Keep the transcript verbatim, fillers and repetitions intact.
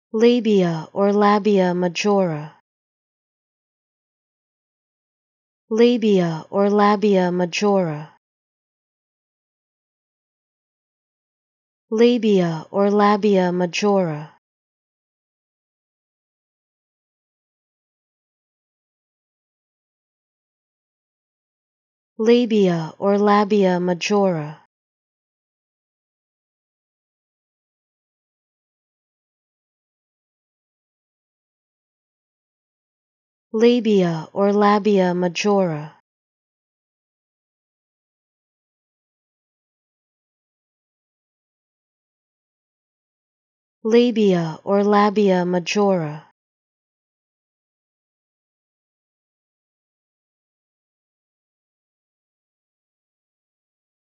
Labia or labia majora. Labia or labia majora. Labia or labia majora. Labia or labia majora. Labia or labia majora. Labia or labia majora.